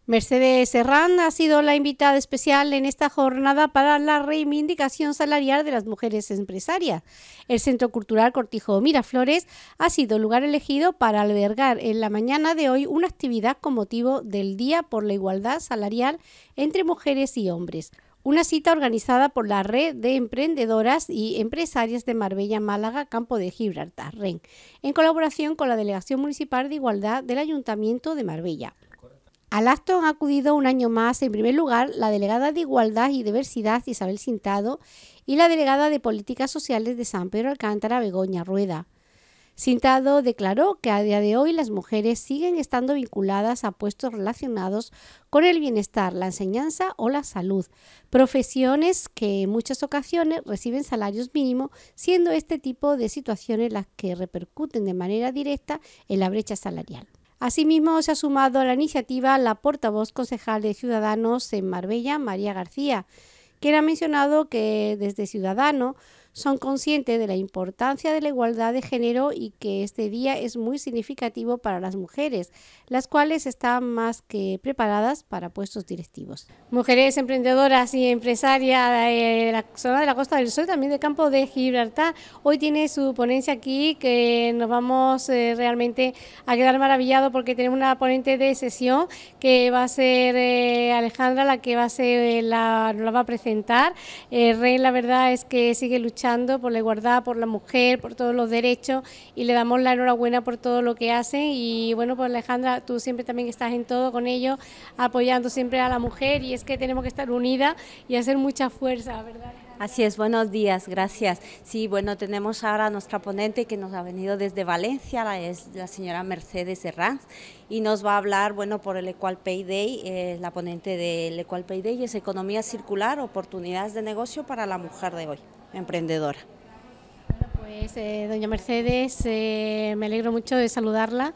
Mercedes Serrán ha sido la invitada especial en esta jornada para la reivindicación salarial de las mujeres empresarias. El Centro Cultural Cortijo Miraflores ha sido el lugar elegido para albergar en la mañana de hoy una actividad con motivo del Día por la Igualdad Salarial entre Mujeres y Hombres. Una cita organizada por la Red de Emprendedoras y Empresarias de Marbella, Málaga, Campo de Gibraltar, REN, en colaboración con la Delegación Municipal de Igualdad del Ayuntamiento de Marbella. Al acto han acudido un año más, en primer lugar, la delegada de Igualdad y Diversidad, Isabel Cintado, y la delegada de Políticas Sociales de San Pedro Alcántara, Begoña Rueda. Cintado declaró que a día de hoy las mujeres siguen estando vinculadas a puestos relacionados con el bienestar, la enseñanza o la salud, profesiones que en muchas ocasiones reciben salarios mínimos, siendo este tipo de situaciones las que repercuten de manera directa en la brecha salarial. Asimismo, se ha sumado a la iniciativa la portavoz concejal de Ciudadanos en Marbella, María García, quien ha mencionado que desde Ciudadanos son conscientes de la importancia de la igualdad de género y que este día es muy significativo para las mujeres, las cuales están más que preparadas para puestos directivos. Mujeres emprendedoras y empresarias de la zona de la Costa del Sol, también del Campo de Gibraltar, hoy tiene su ponencia aquí que nos vamos realmente a quedar maravillados porque tenemos una ponente de sesión que va a ser Alejandra, la que va a ser nos la va a presentar. Rey, la verdad es que sigue luchando por la igualdad, por la mujer, por todos los derechos y le damos la enhorabuena por todo lo que hacen y bueno, pues Alejandra, tú siempre también estás en todo con ellos, apoyando siempre a la mujer y es que tenemos que estar unidas y hacer mucha fuerza, ¿verdad? Así es, buenos días, gracias. Sí, bueno, tenemos ahora a nuestra ponente que nos ha venido desde Valencia, es la señora Mercedes Serrán, y nos va a hablar, bueno, por el Equal Pay Day, la ponente del Equal Pay Day es Economía Circular, oportunidades de negocio para la mujer de hoy, emprendedora. Pues doña Mercedes, me alegro mucho de saludarla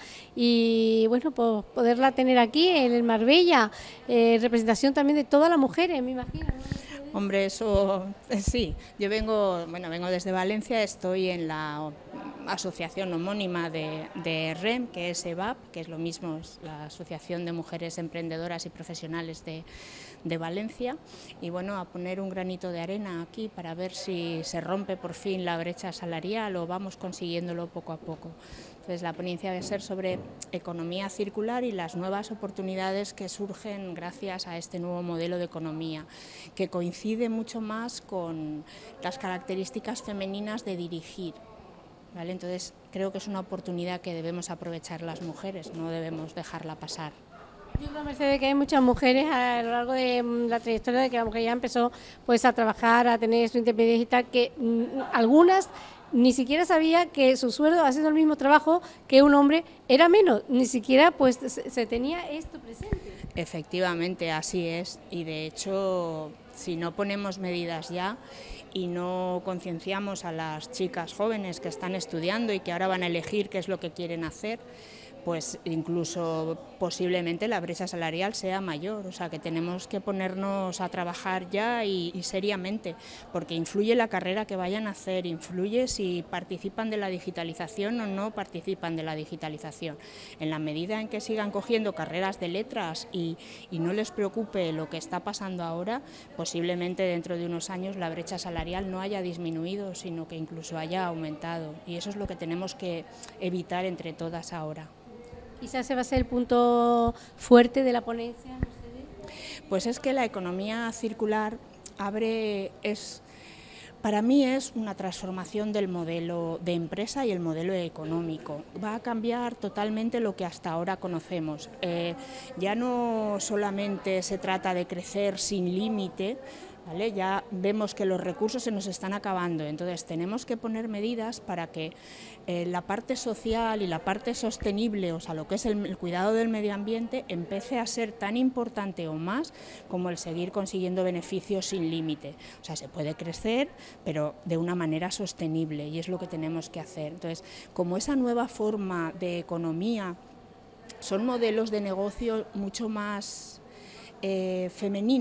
y bueno, pues poderla tener aquí en el Marbella, representación también de todas las mujeres, me imagino, ¿no? Hombre, eso sí, yo vengo desde Valencia, estoy en la asociación homónima de REM, que es EVAP, que es lo mismo, es la Asociación de Mujeres Emprendedoras y Profesionales de Valencia, y bueno, a poner un granito de arena aquí para ver si se rompe por fin la brecha salarial o vamos consiguiéndolo poco a poco. Entonces la ponencia va a ser sobre economía circular y las nuevas oportunidades que surgen gracias a este nuevo modelo de economía, que coincide mucho más con las características femeninas de dirigir, ¿vale? Entonces creo que es una oportunidad que debemos aprovechar las mujeres, no debemos dejarla pasar. Yo creo, Mercedes, que hay muchas mujeres a lo largo de la trayectoria de que la mujer ya empezó pues a trabajar, a tener su independencia y tal, que algunas ni siquiera sabía que su sueldo haciendo el mismo trabajo que un hombre era menos, ni siquiera pues se tenía esto presente. Efectivamente, así es, y de hecho, si no ponemos medidas ya y no concienciamos a las chicas jóvenes que están estudiando y que ahora van a elegir qué es lo que quieren hacer, pues incluso posiblemente la brecha salarial sea mayor, o sea que tenemos que ponernos a trabajar ya y seriamente, porque influye la carrera que vayan a hacer, influye si participan de la digitalización o no participan de la digitalización. En la medida en que sigan cogiendo carreras de letras y no les preocupe lo que está pasando ahora, posiblemente dentro de unos años la brecha salarial no haya disminuido, sino que incluso haya aumentado, y eso es lo que tenemos que evitar entre todas ahora. Quizás ese va a ser el punto fuerte de la ponencia, Mercedes. Pues es que la economía circular para mí es una transformación del modelo de empresa y el modelo económico. Va a cambiar totalmente lo que hasta ahora conocemos. Ya no solamente se trata de crecer sin límite, ¿vale? Ya vemos que los recursos se nos están acabando, entonces tenemos que poner medidas para que la parte social y la parte sostenible, o sea, lo que es el cuidado del medio ambiente, empiece a ser tan importante o más como el seguir consiguiendo beneficios sin límite. O sea, se puede crecer, pero de una manera sostenible, y es lo que tenemos que hacer. Entonces, como esa nueva forma de economía son modelos de negocio mucho más femeninos,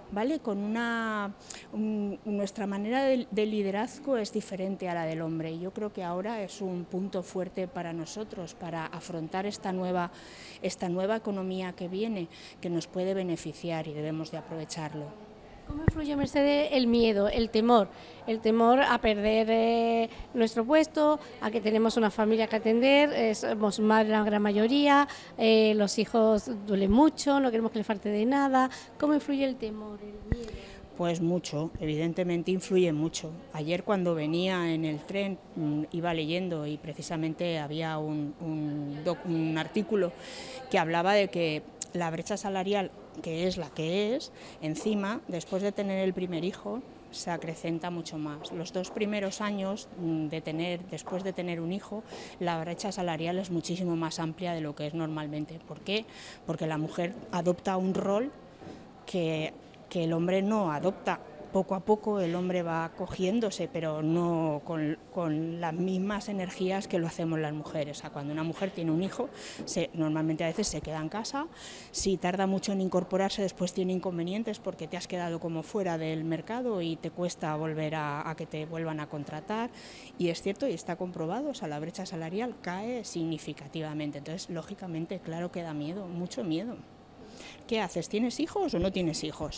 ¿vale? Nuestra manera de liderazgo es diferente a la del hombre y yo creo que ahora es un punto fuerte para nosotros, para afrontar esta nueva economía que viene, que nos puede beneficiar y debemos de aprovecharlo. ¿Cómo influye, Mercedes, el miedo, el temor a perder nuestro puesto, a que tenemos una familia que atender, somos madres la gran mayoría, los hijos duelen mucho, no queremos que les falte de nada? ¿Cómo influye el temor, el miedo? Pues mucho, evidentemente influye mucho. Ayer cuando venía en el tren iba leyendo y precisamente había un artículo que hablaba de que la brecha salarial, que es la que es, encima, después de tener el primer hijo, se acrecenta mucho más. Los 2 primeros años después de tener un hijo, la brecha salarial es muchísimo más amplia de lo que es normalmente. ¿Por qué? Porque la mujer adopta un rol que el hombre no adopta. Poco a poco el hombre va cogiéndose, pero no con las mismas energías que lo hacemos las mujeres. O sea, cuando una mujer tiene un hijo, normalmente a veces se queda en casa, si tarda mucho en incorporarse después tiene inconvenientes porque te has quedado como fuera del mercado y te cuesta volver a que te vuelvan a contratar. Y es cierto y está comprobado, o sea, la brecha salarial cae significativamente. Entonces, lógicamente, claro que da miedo, mucho miedo. ¿Qué haces? ¿Tienes hijos o no tienes hijos?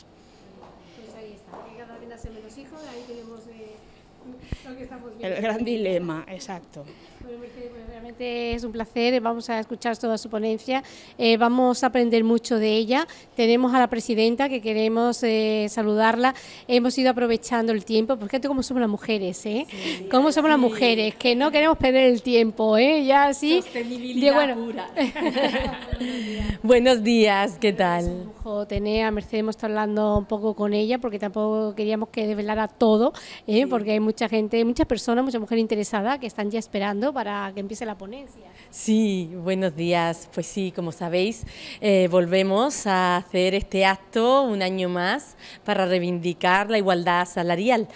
Menos hijos, ahí tenemos lo que estamos viendo. El gran dilema, exacto. Bueno, Mercedes, realmente es un placer, vamos a escuchar toda su ponencia, vamos a aprender mucho de ella. Tenemos a la presidenta que queremos saludarla, hemos ido aprovechando el tiempo, porque cómo somos las mujeres, Sí, cómo somos las mujeres, que no queremos perder el tiempo, ya así. Sostenibilidad pura. Buenos días, ¿qué tal? Es un lujo tener a Mercedes, hemos estado hablando un poco con ella, porque tampoco queríamos que desvelara todo, porque hay mucha gente, muchas personas, muchas mujeres interesadas que están ya esperando para que empiece la ponencia. Sí, buenos días. Pues sí, como sabéis, volvemos a hacer este acto un año más para reivindicar la igualdad salarial.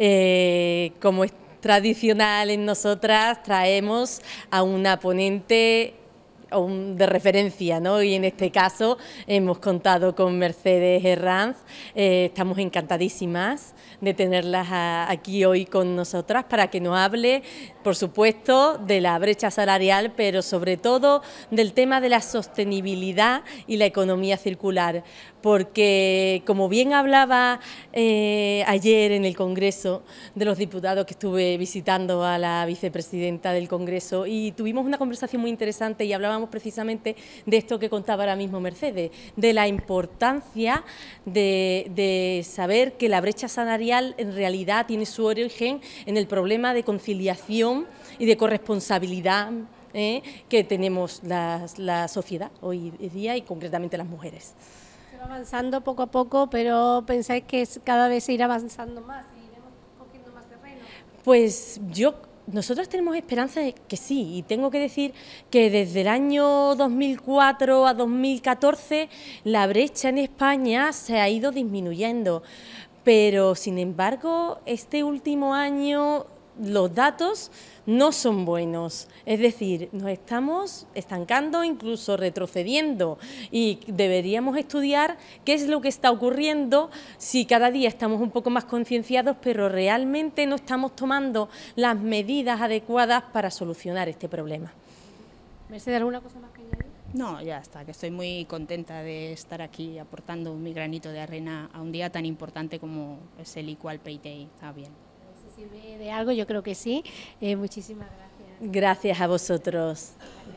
Como es tradicional en nosotras, traemos a una ponente de referencia, ¿no? Y en este caso hemos contado con Mercedes Herranz. Estamos encantadísimas de tenerlas aquí hoy con nosotras para que nos hable, por supuesto, de la brecha salarial, pero sobre todo del tema de la sostenibilidad y la economía circular, porque como bien hablaba ayer en el Congreso de los Diputados, que estuve visitando a la vicepresidenta del Congreso y tuvimos una conversación muy interesante y hablábamos precisamente de esto que contaba ahora mismo Mercedes, de la importancia de saber que la brecha salarial en realidad tiene su origen en el problema de conciliación y de corresponsabilidad que tenemos la sociedad hoy día y concretamente las mujeres. Se va avanzando poco a poco, pero pensáis que cada vez se irá avanzando más y iremos cogiendo más terreno. Pues nosotros tenemos esperanza de que sí, y tengo que decir que desde el año 2004 a 2014 la brecha en España se ha ido disminuyendo, pero sin embargo este último año los datos no son buenos, es decir, nos estamos estancando, incluso retrocediendo, y deberíamos estudiar qué es lo que está ocurriendo si cada día estamos un poco más concienciados, pero realmente no estamos tomando las medidas adecuadas para solucionar este problema. Mercedes, ¿alguna cosa más que añadir? No, ya está, que estoy muy contenta de estar aquí aportando mi granito de arena a un día tan importante como es el Equal Pay Day. Está bien. ¿Se sirve de algo? Yo creo que sí. Muchísimas gracias. Gracias a vosotros. Gracias.